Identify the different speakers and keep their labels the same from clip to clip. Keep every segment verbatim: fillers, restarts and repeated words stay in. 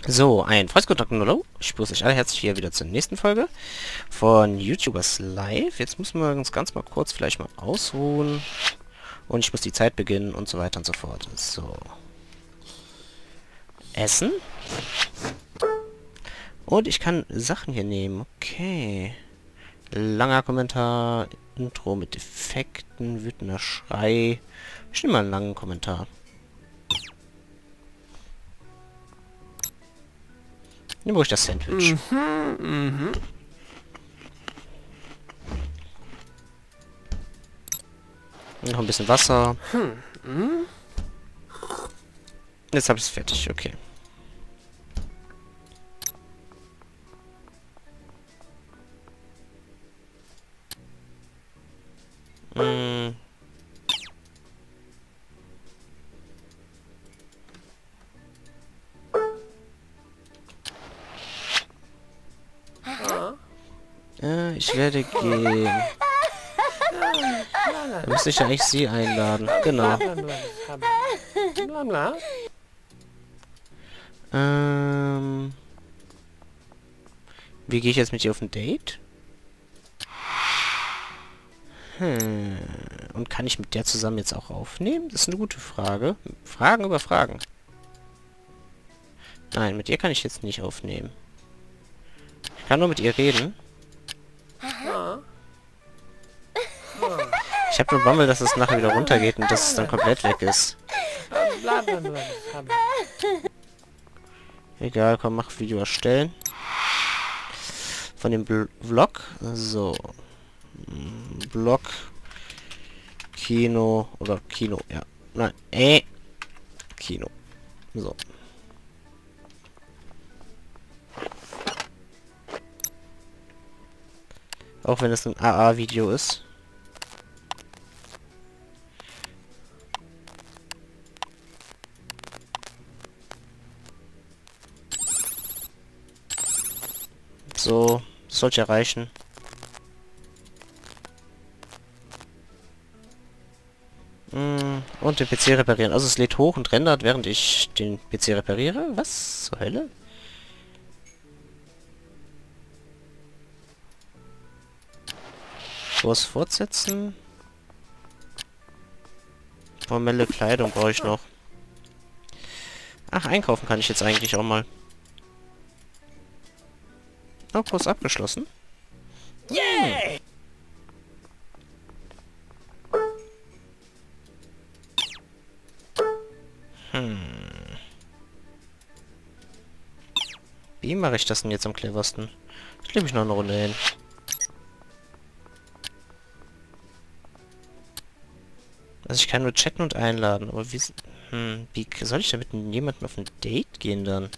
Speaker 1: So, ein Freundskontakt, hallo. Ich begrüße euch alle herzlich hier wieder zur nächsten Folge von YouTubers Live. Jetzt müssen wir uns ganz mal kurz vielleicht mal ausruhen. Und ich muss die Zeit beginnen und so weiter und so fort. So. Essen. Und ich kann Sachen hier nehmen. Okay. Langer Kommentar. Intro mit Effekten. Wütender Schrei. Ich nehme mal einen langen Kommentar. Nehmen wir ruhig das Sandwich.
Speaker 2: Mhm, mhm.
Speaker 1: Noch ein bisschen Wasser.
Speaker 2: Hm, hm.
Speaker 1: Jetzt habe ich es fertig. Okay. Hm. Äh, ich werde gehen. Da müsste ich ja eigentlich sie einladen. Genau.
Speaker 2: Bla bla.
Speaker 1: Ähm. Wie gehe ich jetzt mit ihr auf ein Date? Hm. Und kann ich mit der zusammen jetzt auch aufnehmen? Das ist eine gute Frage. Fragen über Fragen. Nein, mit ihr kann ich jetzt nicht aufnehmen. Ich kann nur mit ihr reden. Ich habe nur Bammel, dass es nachher wieder runtergeht und dass es dann komplett weg ist.
Speaker 2: Bla bla bla.
Speaker 1: Egal, komm, mach Video erstellen. Von dem Bl Vlog. So. Blog. Kino. Oder Kino, ja. Nein, äh. Kino. So. Auch wenn es ein A A-Video ist. So, das sollte ja reichen. Mm, und den P C reparieren. Also es lädt hoch und rendert, während ich den P C repariere. Was zur Hölle? Kurs fortsetzen. Formelle Kleidung brauche ich noch. Ach, einkaufen kann ich jetzt eigentlich auch mal. Oh, Kurs abgeschlossen.
Speaker 2: Yay!
Speaker 1: Hm. Wie mache ich das denn jetzt am cleversten? Ich lege mich noch eine Runde hin. Also ich kann nur chatten und einladen, aber wie... Hm, wie soll ich da mit jemandem auf ein Date gehen dann?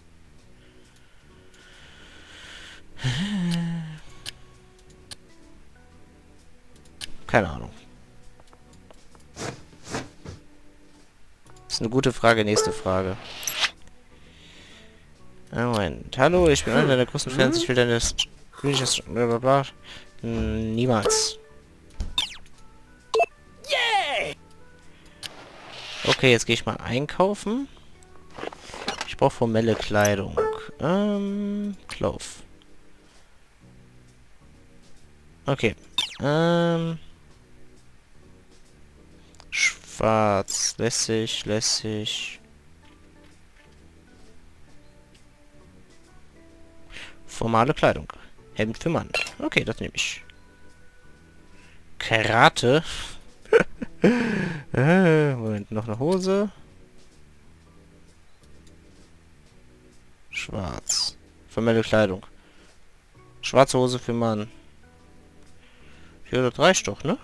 Speaker 1: Keine Ahnung. Das ist eine gute Frage, nächste Frage. Ah, Moment. Hallo, ich bin einer deiner größten Fans, ich will deine... Will ich das... Blablabla. Hm, niemals. Okay, jetzt gehe ich mal einkaufen. Ich brauche formelle Kleidung. Ähm, Clove. Okay. Ähm... Schwarz. Lässig, lässig. Formale Kleidung. Hemd für Mann. Okay, das nehme ich. Karate. äh, Moment, noch eine Hose. Schwarz. Formelle Kleidung. Schwarze Hose für Mann. Ja, das reicht doch, ne?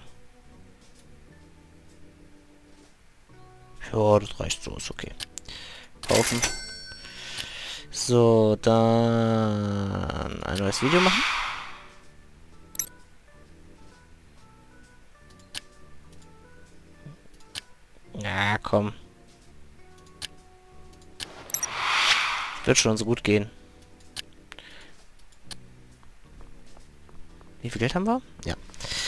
Speaker 1: Ja, das reicht so, ist okay. Kaufen. So, dann ein neues Video machen. Ja, komm. Wird schon so gut gehen. Wie viel Geld haben wir? Ja.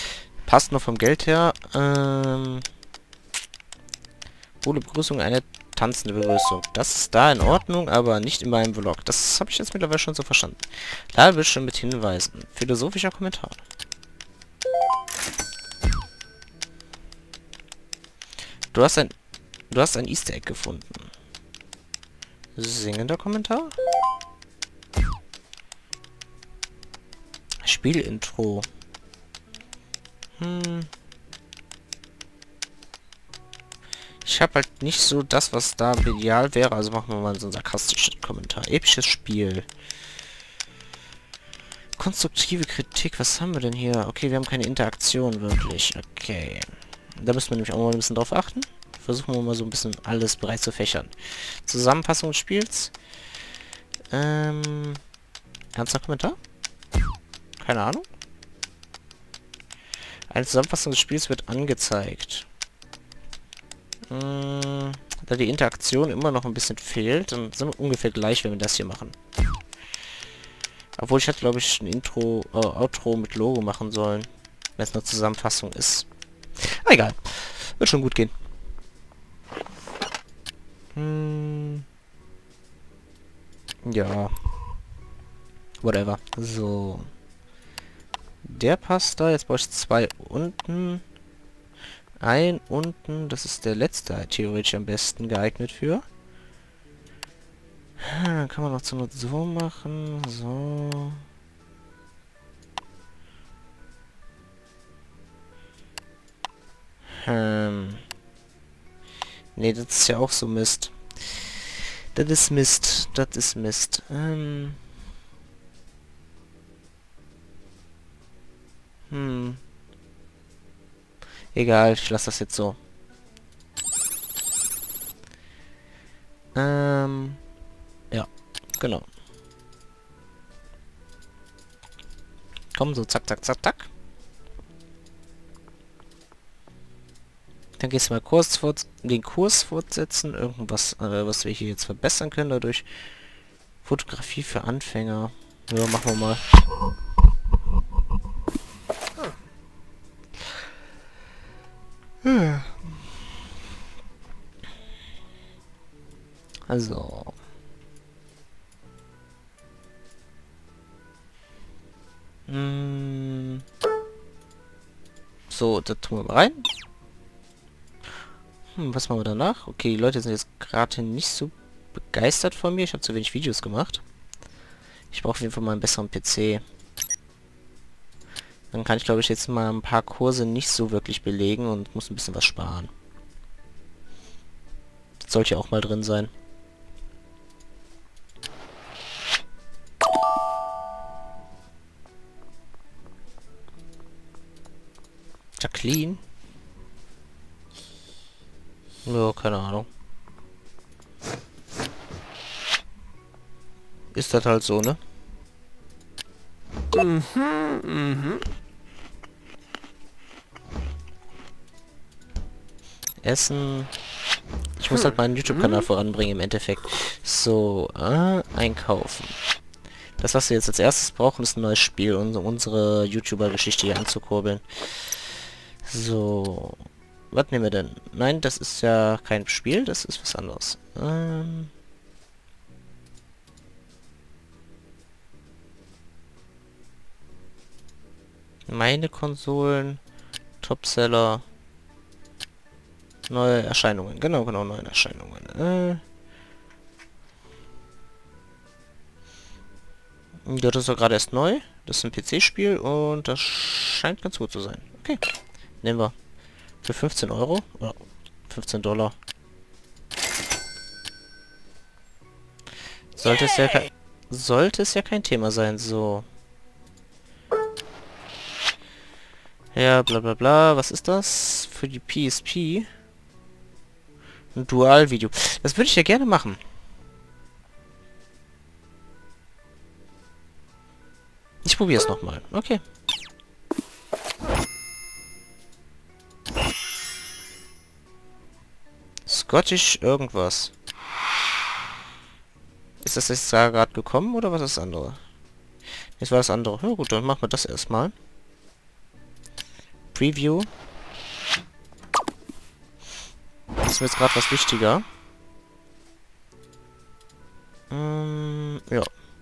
Speaker 1: Passt noch vom Geld her. Ähm, coole Begrüßung, eine tanzende Begrüßung. Das ist da in Ordnung, aber nicht in meinem Vlog. Das habe ich jetzt mittlerweile schon so verstanden. Ladebildschirm mit Hinweisen. Philosophischer Kommentar. Du hast ein... Du hast ein Easter Egg gefunden. Singender Kommentar? Spielintro. Hm... Ich habe halt nicht so das, was da ideal wäre. Also machen wir mal so einen sarkastischen Kommentar. Episches Spiel. Konstruktive Kritik. Was haben wir denn hier? Okay, wir haben keine Interaktion wirklich. Okay. Da müssen wir nämlich auch mal ein bisschen drauf achten. Versuchen wir mal so ein bisschen alles breit zu fächern. Zusammenfassung des Spiels. Ähm... Ernster Kommentar? Keine Ahnung. Eine Zusammenfassung des Spiels wird angezeigt. Da die Interaktion immer noch ein bisschen fehlt, dann sind wir ungefähr gleich, wenn wir das hier machen. Obwohl ich hätte, glaube ich, ein Intro, äh, Outro mit Logo machen sollen, wenn es eine Zusammenfassung ist. Ah, egal. Wird schon gut gehen. Hm. Ja. Whatever. So. Der passt da. Jetzt brauche ich zwei unten. Ein unten, das ist der letzte theoretisch am besten geeignet für. Hm, kann man noch zur Not so machen. So. Hm. Ne, das ist ja auch so Mist. Das ist Mist. Das ist Mist. Ähm. Hm. Egal, ich lasse das jetzt so. Ähm, ja, genau. Komm, so zack, zack, zack, zack. Dann gehst du mal Kurs fort den Kurs fortsetzen. Irgendwas, äh, was wir hier jetzt verbessern können dadurch. Fotografie für Anfänger. Ja, machen wir mal. Also. Hm. So, das tun wir mal rein. Hm, was machen wir danach? Okay, die Leute sind jetzt gerade nicht so begeistert von mir. Ich habe zu wenig Videos gemacht. Ich brauche auf jeden Fall mal einen besseren P C. Dann kann ich, glaube ich, jetzt mal ein paar Kurse nicht so wirklich belegen und muss ein bisschen was sparen. Das sollte ja auch mal drin sein. Jacqueline? Ja, keine Ahnung. Ist das halt so, ne?
Speaker 2: Mhm, mhm.
Speaker 1: Essen. Ich muss halt meinen YouTube-Kanal voranbringen im Endeffekt. So, äh, einkaufen. Das, was wir jetzt als erstes brauchen, ist ein neues Spiel, um unsere YouTuber-Geschichte hier anzukurbeln. So. Was nehmen wir denn? Nein, das ist ja kein Spiel, das ist was anderes. Ähm... Meine Konsolen, Topseller, neue Erscheinungen. Genau, genau, neue Erscheinungen. Äh ja, das ist doch gerade erst neu. Das ist ein P C-Spiel und das scheint ganz gut zu sein. Okay, nehmen wir. Für fünfzehn Euro. Oder fünfzehn Dollar. Sollte es ja kein, sollte es ja kein Thema sein. So. Ja, bla bla bla. Was ist das? Für die P S P? Ein Dual-Video. Das würde ich ja gerne machen. Ich probiere es nochmal. Okay. Scottish irgendwas. Ist das jetzt da gerade gekommen oder was ist das andere? Jetzt war das andere. Ja gut, dann machen wir das erstmal. Preview. Das ist mir jetzt gerade was wichtiger. Ähm, ja.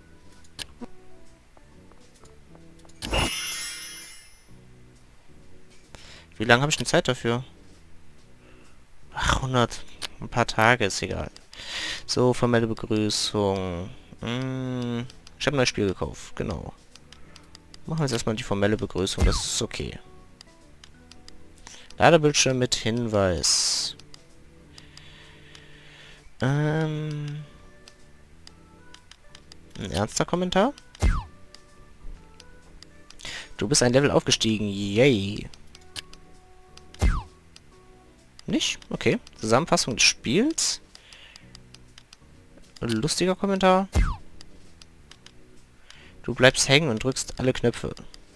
Speaker 1: Wie lange habe ich denn Zeit dafür? Ach, hundert. Ein paar Tage, ist egal. So, formelle Begrüßung. Hm, ich habe ein neues Spiel gekauft, genau. Machen wir jetzt erstmal die formelle Begrüßung, das ist okay. Ladebildschirm mit Hinweis. Ähm... Ein ernster Kommentar? Du bist ein Level aufgestiegen, yay. Nicht? Okay. Zusammenfassung des Spiels. Lustiger Kommentar. Du bleibst hängen und drückst alle Knöpfe.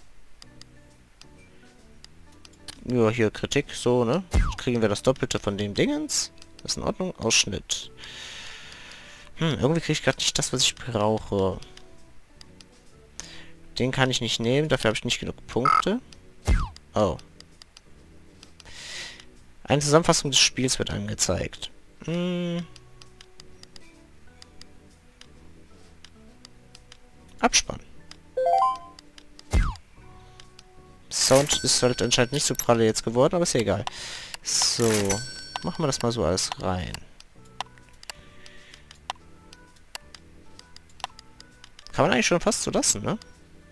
Speaker 1: Ja, hier Kritik, so, ne? Kriegen wir das Doppelte von dem Dingens. Das ist in Ordnung. Ausschnitt. Hm, irgendwie kriege ich gerade nicht das, was ich brauche. Den kann ich nicht nehmen, dafür habe ich nicht genug Punkte. Oh. Eine Zusammenfassung des Spiels wird angezeigt. Hm. Abspann. Sound ist halt anscheinend nicht so pralle jetzt geworden, aber ist ja egal. So, machen wir das mal so alles rein. Kann man eigentlich schon fast so lassen, ne?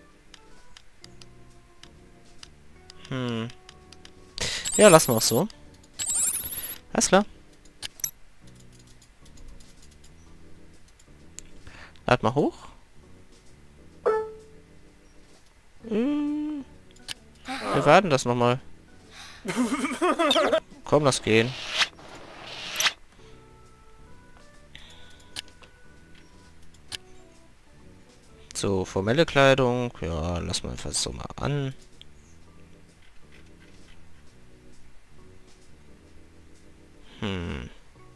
Speaker 1: Hm. Ja, lassen wir auch so. Alles klar. Lad mal hoch. Hm. Wir warten das nochmal. Komm, lass gehen. So, formelle Kleidung. Ja, lass mal einfach so mal an. Hm.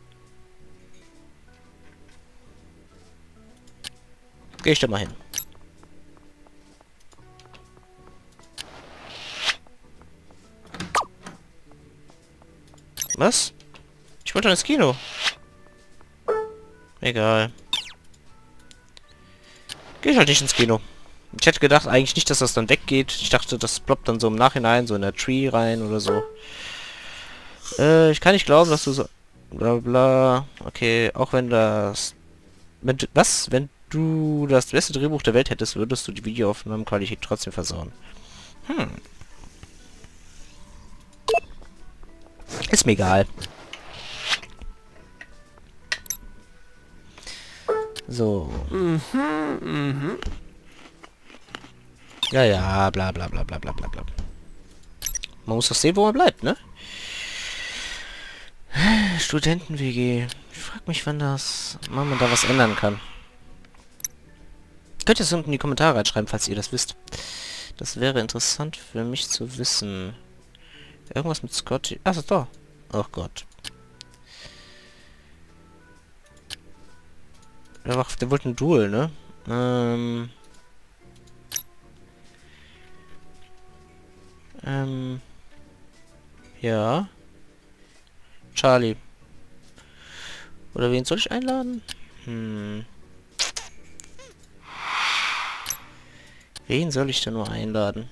Speaker 1: Geh ich da mal hin. Was? Ich wollte ins Kino. Egal. Geh ich halt nicht ins Kino. Ich hätte gedacht eigentlich nicht, dass das dann weggeht. Ich dachte, das ploppt dann so im Nachhinein, so in der Tree rein oder so. Äh, ich kann nicht glauben, dass du so... Bla bla. Okay, auch wenn das... Wenn du, was? Wenn du das beste Drehbuch der Welt hättest, würdest du die Videoaufnahmenqualität trotzdem versauen. Hm. Ist mir egal. So.
Speaker 2: Mhm, mhm.
Speaker 1: Ja, ja, bla bla bla bla bla bla bla. Man muss doch sehen, wo man bleibt, ne? Studenten-W G. Ich frag mich, wann das... wann man da was ändern kann. Könnt ihr es unten in die Kommentare reinschreiben, falls ihr das wisst. Das wäre interessant für mich zu wissen. Irgendwas mit Scotty... Achso, da. Oh Gott. Der, war, der wollte ein Duel, ne? Ähm... Ähm... Ja. Charlie. Oder wen soll ich einladen? Hm. Wen soll ich denn nur einladen?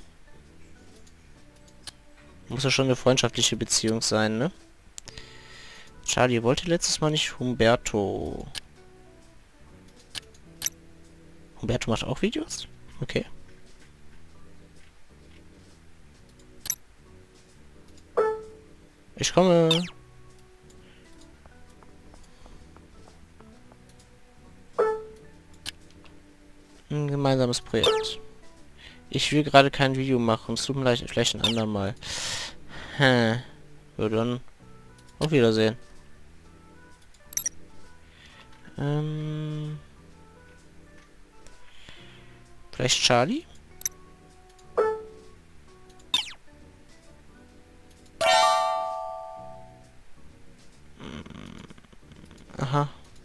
Speaker 1: Muss ja schon eine freundschaftliche Beziehung sein, ne? Charlie wollte letztes Mal nicht Humberto. Humberto macht auch Videos? Okay. Ich komme. Ein gemeinsames Projekt. Ich will gerade kein Video machen. Es tut mir leid, vielleicht ein andermal. Hm. Ja, dann auf Wiedersehen. Ähm. Vielleicht Charlie? Aha.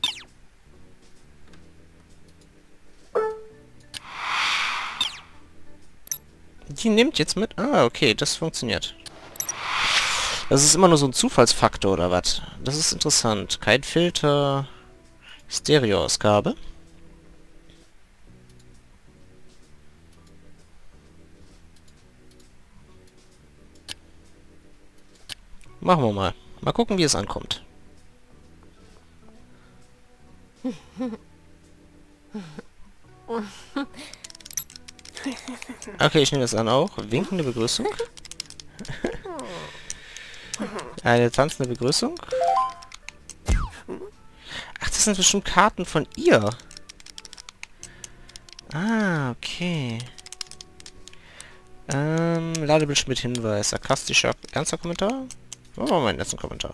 Speaker 1: Die nimmt jetzt mit? Ah, okay, das funktioniert. Das ist immer nur so ein Zufallsfaktor, oder was? Das ist interessant. Kein Filter. Stereoausgabe. Machen wir mal. Mal gucken, wie es ankommt. Okay, ich nehme das an auch. Winkende Begrüßung. Eine tanzende Begrüßung. Ach, das sind bestimmt Karten von ihr. Ah, okay. Ähm, Ladebildschirm mit Hinweis. Sarkastischer, ernster Kommentar? Machen wir mal meinen letzten Kommentar.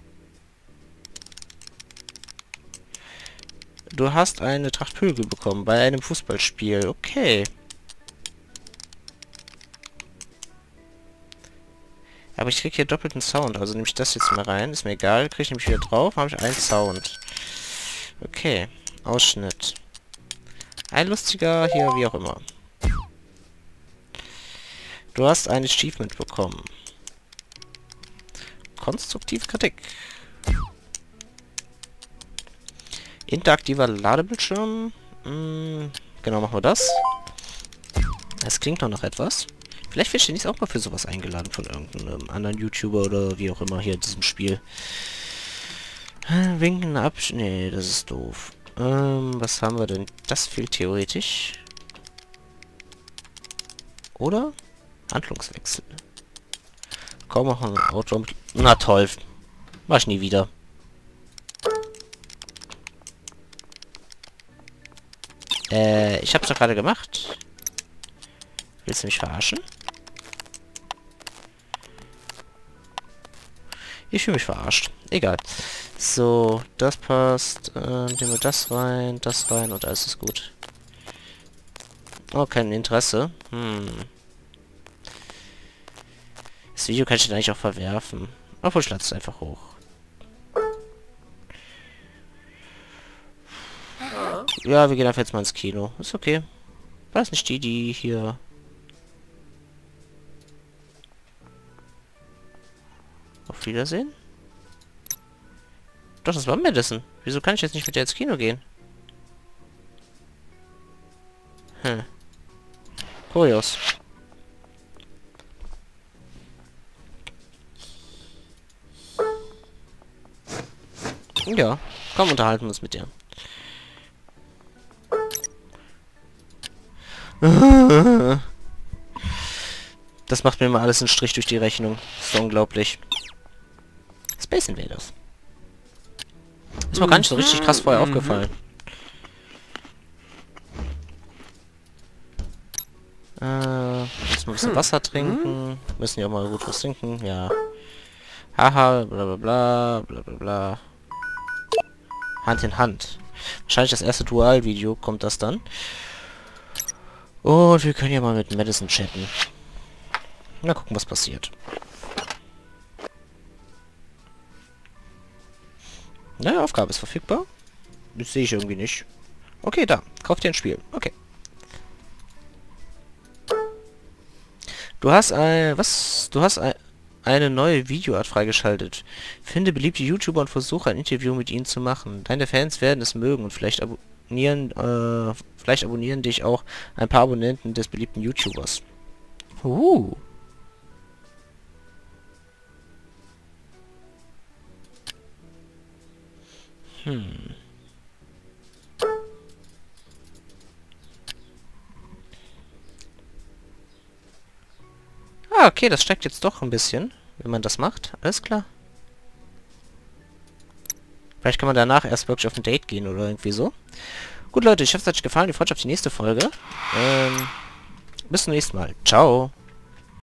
Speaker 1: Du hast eine Tracht Prügel bekommen bei einem Fußballspiel. Okay. Aber ich krieg hier doppelten Sound. Also nehme ich das jetzt mal rein. Ist mir egal. Kriege ich nämlich wieder drauf. Habe ich einen Sound. Okay. Ausschnitt. Ein lustiger hier, wie auch immer. Du hast ein Achievement bekommen. Konstruktive Kritik. Interaktiver Ladebildschirm. Hm, genau, machen wir das. Es klingt doch noch etwas. Vielleicht wird Denise auch mal für sowas eingeladen von irgendeinem anderen YouTuber oder wie auch immer hier in diesem Spiel. Winken ab... Nee, das ist doof. Ähm, was haben wir denn? Das fehlt theoretisch. Oder? Handlungswechsel. Kaum machen ein Auto... Na toll. Mach ich nie wieder. Äh, ich hab's doch gerade gemacht. Willst du mich verarschen? Ich fühle mich verarscht. Egal. So, das passt. Äh, nehmen wir das rein, das rein und alles ist gut. Oh, kein Interesse. Hm. Das Video kann ich dann eigentlich auch verwerfen. Obwohl, ich lade es einfach hoch. Ja, wir gehen einfach jetzt mal ins Kino. Ist okay. War das nicht die, die hier... Auf Wiedersehen? Doch, das war Madison. Wieso kann ich jetzt nicht mit der ins Kino gehen? Hm. Kurios. Ja, komm, unterhalten wir uns mit dir. Das macht mir mal alles einen Strich durch die Rechnung. Das ist so unglaublich. Space Invaders. Ist mir gar nicht so richtig krass vorher
Speaker 2: Mhm.
Speaker 1: aufgefallen. Äh, jetzt mal ein bisschen Wasser trinken. Müssen ja auch mal gut was trinken, ja. Haha, bla bla bla, bla bla bla. Hand in Hand. Wahrscheinlich das erste Dual-Video kommt das dann. Und wir können ja mal mit Madison chatten. Na, gucken, was passiert. Neue Aufgabe ist verfügbar. Das sehe ich irgendwie nicht. Okay, da. Kauft dir ein Spiel. Okay. Du hast ein... Was? Du hast ein, eine neue Videoart freigeschaltet. Finde beliebte YouTuber und versuche ein Interview mit ihnen zu machen. Deine Fans werden es mögen und vielleicht abonnieren... Äh, vielleicht abonnieren dich auch ein paar Abonnenten des beliebten YouTubers. Uh. Hm. Ah, okay, das steckt jetzt doch ein bisschen, wenn man das macht. Alles klar. Vielleicht kann man danach erst wirklich auf ein Date gehen oder irgendwie so. Gut, Leute, ich hoffe, es hat euch gefallen. Ich freue mich auf die nächste Folge. Ähm, bis zum nächsten Mal. Ciao.